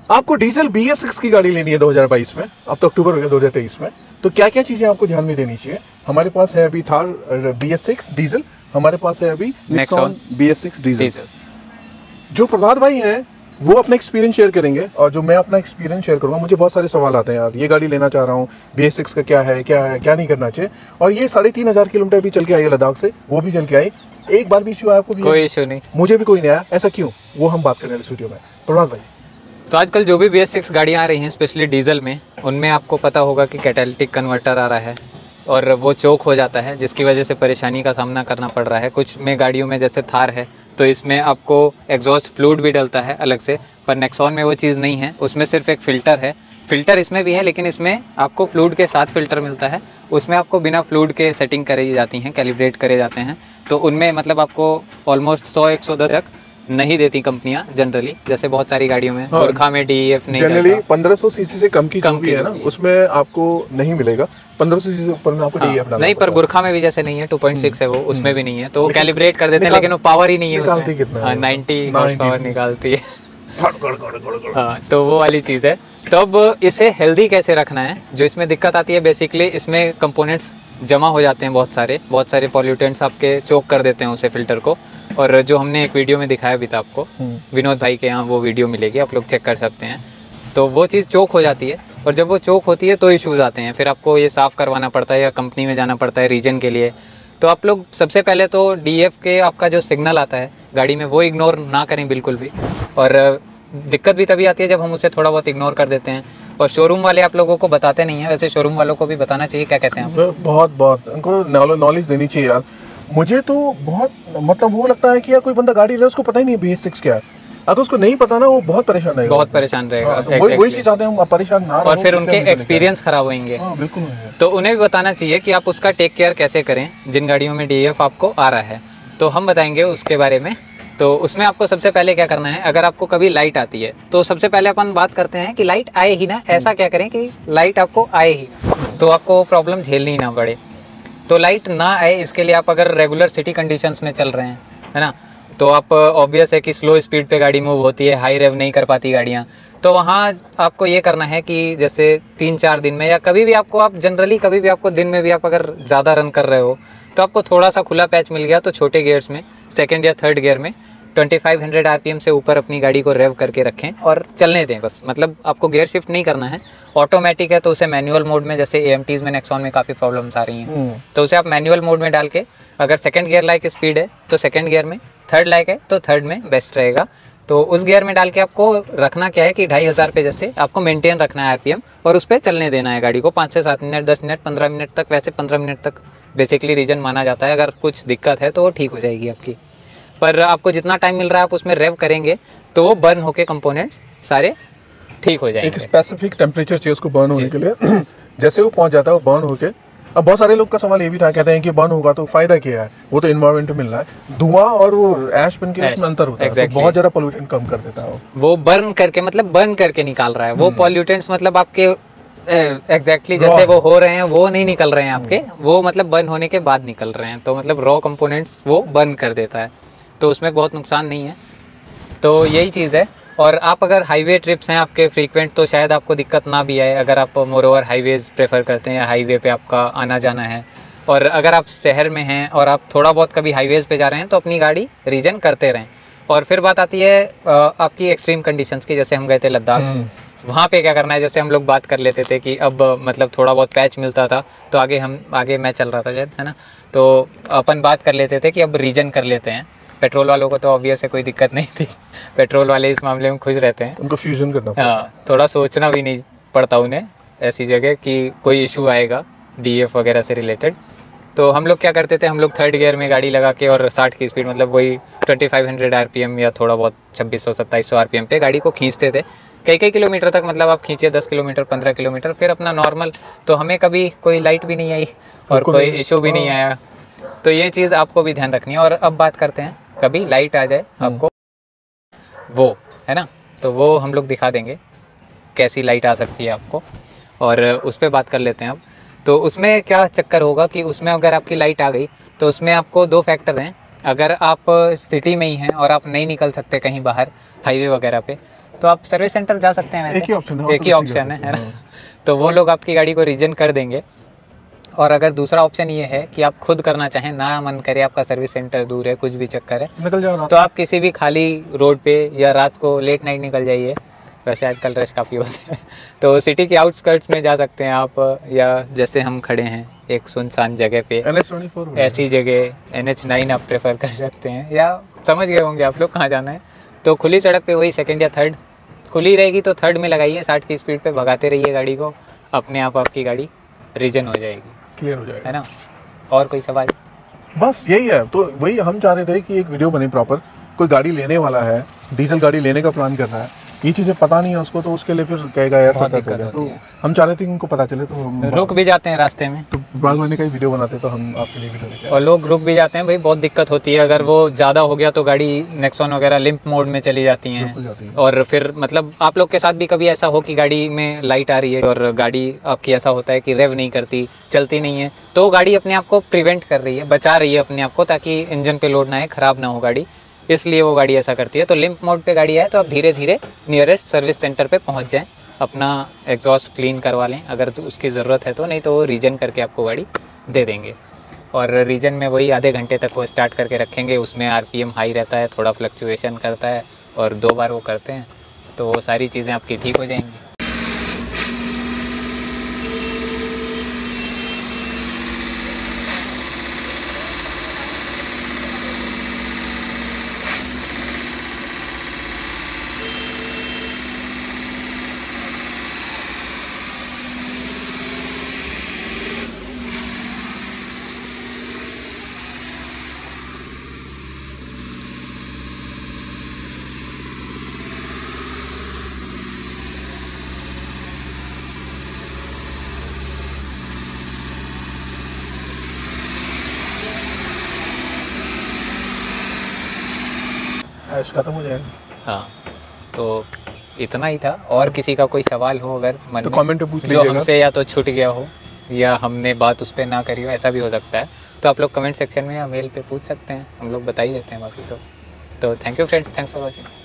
आपको diesel BS6 की गाड़ी लेनी है 2022 में, अब तो अक्टूबर हो गया 2023 में, तो क्या क्या चीजें आपको ध्यान में देनी चाहिए? हमारे पास है अभी थार BS6 डीजल, हमारे पास है अभी नेक्सॉन BS6 डीजल। जो प्रभात भाई हैं वो अपना एक्सपीरियंस शेयर करेंगे और जो मैं अपना एक्सपीरियंस शेयर करूंगा। मुझे बहुत सारे सवाल आते हैं यार, ये गाड़ी लेना चाह रहा हूँ, BS6 का क्या है क्या नहीं करना चाहिए। और ये 3,500 किलोमीटर भी चल के आई है लद्दाख से, वो भी चल के आई, एक बार भी इशू आया आपको? कोई इशू नहीं, मुझे भी कोई नहीं आया। ऐसा क्यों, वो हम बात करेंगे इस वीडियो में। प्रभात भाई, तो आजकल जो भी BS6 गाड़ियाँ आ रही हैं स्पेशली डीजल में, उनमें आपको पता होगा कि कैटालिटिक कन्वर्टर आ रहा है और वो चोक हो जाता है, जिसकी वजह से परेशानी का सामना करना पड़ रहा है। कुछ में गाड़ियों में जैसे थार है तो इसमें आपको एग्जॉस्ट फ्लूइड भी डलता है अलग से, पर नेक्सॉन में वो चीज़ नहीं है। उसमें सिर्फ एक फ़िल्टर है, फ़िल्टर इसमें भी है लेकिन इसमें आपको फ्लूइड के साथ फ़िल्टर मिलता है। उसमें आपको बिना फ्लूइड के सेटिंग करी जाती हैं, कैलिब्रेट करे जाते हैं। तो उनमें मतलब आपको ऑलमोस्ट 100-110 तक नहीं देती कंपनियां जनरली, जैसे बहुत सारी गाड़ियों में। हाँ, गुरखा में DEF नहीं जनरली 1500 सीसी से कम की है ना, उसमें आपको नहीं मिलेगा। 1500 सीसी से ऊपर में आपको DEF डालना नहीं, पर गुरखा में भी जैसे नहीं है, 2.6 है वो, उसमें भी नहीं है। तो वो कैलिब्रेट कर देते हैं लेकिन वो पावर ही नहीं है उसमें। कितना है? 90 हॉर्स पावर निकालती है। हाँ, तो वो वाली चीज़ है। तो अब इसे हेल्दी कैसे रखना है, जो इसमें दिक्कत आती है बेसिकली, इसमें कंपोनेंट्स जमा हो जाते हैं बहुत सारे पॉल्यूटेंट्स आपके चोक कर देते हैं उसे, फिल्टर को। और जो हमने एक वीडियो में दिखाया भी था आपको, विनोद भाई के यहाँ वो वीडियो मिलेगी, आप लोग चेक कर सकते हैं। तो वो चीज़ चोक हो जाती है और जब वो चोक होती है तो इश्यूज़ आते हैं, फिर आपको ये साफ़ करवाना पड़ता है या कंपनी में जाना पड़ता है रीजन के लिए। तो आप लोग सबसे पहले तो DEF के आपका जो सिग्नल आता है गाड़ी में वो इग्नोर ना करें बिल्कुल भी। और दिक्कत भी तभी आती है जब हम उसे थोड़ा बहुत इग्नोर कर देते हैं, और शोरूम वाले आप लोगों को बताते नहीं हैं। वैसे शोरूम वालों को भी बताना चाहिए, क्या कहते हैं आप? बहुत उनको नॉलेज देनी चाहिए यार। मुझे तो बहुत मतलब वो लगता है कि यार कोई बंदा गाड़ी ले रहा है, उसको पता ही नहीं BS6 क्या है। अगर उसको नहीं पता ना, वो बहुत परेशान रहेगा, वही चीज चाहते हैं हम, परेशान ना, और फिर उनके एक्सपीरियंस खराब होंगे। बिल्कुल। तो उन्हें भी बताना चाहिए कि आप उसका टेक केयर कैसे करें जिन गाड़ियों में DEF आपको आ रहा है। तो हम बताएंगे उसके बारे में। तो उसमें आपको सबसे पहले क्या करना है, अगर आपको कभी लाइट आती है तो सबसे पहले अपन बात करते हैं कि लाइट आए ही ना। ऐसा क्या करें कि लाइट आपको आए ही, तो आपको प्रॉब्लम झेलनी ना पड़े। तो लाइट ना आए इसके लिए आप अगर रेगुलर सिटी कंडीशंस में चल रहे हैं, है ना, तो आप ऑब्वियस है कि स्लो स्पीड पे गाड़ी मूव होती है, हाई रेव नहीं कर पाती गाड़ियाँ। तो वहाँ आपको ये करना है कि जैसे 3-4 दिन में या कभी भी आपको, आप जनरली कभी भी आपको दिन में भी आप अगर ज़्यादा रन कर रहे हो तो आपको थोड़ा सा खुला पैच मिल गया तो छोटे गियर्स में, सेकंड या थर्ड गियर में 2500 RPM से ऊपर अपनी गाड़ी को रेव करके रखें और चलने दें बस। मतलब आपको गियर शिफ्ट नहीं करना है। ऑटोमेटिक है तो उसे मैनुअल मोड में, जैसे AMTs में नेक्सॉन में काफ़ी प्रॉब्लम्स आ रही हैं, तो उसे आप मैनुअल मोड में डाल के, अगर सेकंड गियर लाइक स्पीड है तो सेकंड गियर में, थर्ड लाइक है तो थर्ड में बेस्ट रहेगा। तो उस गियर में डाल के आपको रखना क्या है कि 2500 पे जैसे आपको मेंटेन रखना है RPM, और उस पर चलने देना है गाड़ी को 5 से 7 मिनट, 10 मिनट, 15 मिनट तक। वैसे 15 मिनट तक बेसिकली रीजन माना जाता है। अगर कुछ दिक्कत है तो वो ठीक हो जाएगी आपकी, पर आपको जितना टाइम मिल रहा है आप उसमें रेव करेंगे तो वो बर्न होके कंपोनेंट्स सारे ठीक हो जाएंगे। एक स्पेसिफिक टेम्परेचर चाहिए उसको बर्न होने के लिए। जैसे वो पहुंच जाता है वो बर्न होके, अब बहुत सारे लोग का सवाल ये भी था, कहते हैं कि बर्न होगा तो फायदा क्या है, वो तो एनवायरनमेंट में मिल रहा है, धुआं और वो ऐश बन के उसमें अंतर होता है, तो बहुत ज्यादा पोल्यूटेंट कम कर देता है वो बर्न करके, मतलब बर्न करके निकाल रहा है वो पॉल्यूटेंट्स। मतलब आपके एग्जैक्टली जैसे वो हो रहे हैं वो नहीं निकल रहे हैं आपके, वो मतलब बर्न होने के बाद निकल रहे हैं। तो मतलब रॉ कंपोनेंट्स वो बर्न कर देता है, तो उसमें बहुत नुकसान नहीं है। तो यही चीज़ है। और आप अगर हाईवे ट्रिप्स हैं आपके फ्रीक्वेंट तो शायद आपको दिक्कत ना भी आए, अगर आप मोर ओवर हाईवेज प्रेफर करते हैं या हाईवे पे आपका आना जाना है। और अगर आप शहर में हैं और आप थोड़ा बहुत कभी हाईवेज पे जा रहे हैं तो अपनी गाड़ी रीजन करते रहें। और फिर बात आती है आपकी एक्सट्रीम कंडीशंस की, जैसे हम गए थे लद्दाख, वहाँ पे क्या करना है। जैसे हम लोग बात कर लेते थे कि अब मतलब थोड़ा बहुत पैच मिलता था तो आगे मैं चल रहा था शायद, है ना, तो अपन बात कर लेते थे कि अब रीजन कर लेते हैं। पेट्रोल वालों को तो ऑब्वियस है कोई दिक्कत नहीं थी, पेट्रोल वाले इस मामले में खुश रहते हैं, उनको फ्यूजन करना पड़ता। हाँ, थोड़ा सोचना भी नहीं पड़ता उन्हें ऐसी जगह कि कोई इशू आएगा DEF वगैरह से रिलेटेड। तो हम लोग क्या करते थे, हम लोग थर्ड गियर में गाड़ी लगा के और 60 की स्पीड, मतलब वही 2500 RPM या थोड़ा बहुत 2600-2700 RPM पे गाड़ी को खींचते थे कई किलोमीटर तक। मतलब आप खींचे 10 किलोमीटर 15 किलोमीटर, फिर अपना नॉर्मल। तो हमें कभी कोई लाइट भी नहीं आई और कोई इशू भी नहीं आया। तो ये चीज़ आपको भी ध्यान रखनी है। और अब बात करते हैं, कभी लाइट आ जाए आपको वो, है ना, तो वो हम लोग दिखा देंगे कैसी लाइट आ सकती है आपको, और उस पर बात कर लेते हैं अब। तो उसमें क्या चक्कर होगा कि उसमें अगर आपकी लाइट आ गई तो उसमें आपको 2 फैक्टर हैं। अगर आप सिटी में ही हैं और आप नहीं निकल सकते कहीं बाहर हाईवे वगैरह पे, तो आप सर्विस सेंटर जा सकते हैं। एक ही ऑप्शन है, एक ही ऑप्शन है ना। तो वो लोग आपकी गाड़ी को रीजन कर देंगे। और अगर दूसरा ऑप्शन ये है कि आप खुद करना चाहें, ना मन करे, आपका सर्विस सेंटर दूर है, कुछ भी चक्कर है, निकल जाओ, तो आप किसी भी खाली रोड पे या रात को लेट नाइट निकल जाइए। वैसे आजकल रश काफ़ी होते हैं तो सिटी के आउटस्कर्ट्स में जा सकते हैं आप, या जैसे हम खड़े हैं एक सुनसान जगह पे, NH24 ऐसी जगह NH9 आप प्रेफर कर सकते हैं, या समझ गए होंगे आप लोग कहाँ जाना है। तो खुली सड़क पे वही सेकंड या थर्ड खुली रहेगी तो थर्ड में लगाइए, 60 की स्पीड पे भगाते रहिए गाड़ी को, अपने आप आपकी गाड़ी रीजन हो जाएगी, क्लियर हो जाएगा, है ना। और कोई सवाल? बस यही है। तो वही हम चाह रहे थे कि एक वीडियो बने प्रॉपर, कोई गाड़ी लेने वाला है, डीजल गाड़ी लेने का प्लान कर रहा है, ये चीज़ें पता नहीं है उसको, तो उसके लिए फिर कहेगा यार सब दिक्कत है। तो हम चाह रहे थे कि उनको पता चले, तो हम रुक भी जाते हैं रास्ते में, तो ब्लॉग बनाने का ही वीडियो बनाते, तो हम आपके लिए वीडियो लेके आए। और लोग रुक भी जाते हैं भाई, बहुत दिक्कत होती है। अगर वो ज़्यादा हो गया तो गाड़ी नेक्सॉन वगैरह लिम्प मोड में चली जाती हैं, और फिर मतलब आप लोग के साथ भी कभी ऐसा हो कि गाड़ी में लाइट आ रही है और गाड़ी आपकी ऐसा होता है कि रेव नहीं करती, चलती नहीं है, तो गाड़ी अपने आप को प्रिवेंट कर रही है, बचा रही है अपने आप को, ताकि इंजन पे लोड ना आए, ख़राब ना हो गाड़ी, इसलिए वो गाड़ी ऐसा करती है। तो लिम्प मोड पे गाड़ी है तो आप धीरे धीरे नियरेस्ट सर्विस सेंटर पे पहुंच जाएं, अपना एग्जॉस्ट क्लीन करवा लें अगर उसकी ज़रूरत है तो, नहीं तो वो रीजन करके आपको गाड़ी दे देंगे। और रीजन में वही आधे घंटे तक वो स्टार्ट करके रखेंगे, उसमें RPM हाई रहता है, थोड़ा फ्लक्चुएशन करता है, और 2 बार वो करते हैं तो वो सारी चीज़ें आपकी ठीक हो जाएंगी। ऐश खत्म हो जाएगा। हाँ, तो इतना ही था। और किसी का कोई सवाल हो अगर मन तो में, कमेंट में पूछ जो लीजिएगा, हमसे या तो छूट गया हो या हमने बात उस पर ना करी हो, ऐसा भी हो सकता है, तो आप लोग कमेंट सेक्शन में या मेल पे पूछ सकते हैं, हम लोग बता ही देते हैं बाकी तो। Thank you friends, thanks for watching.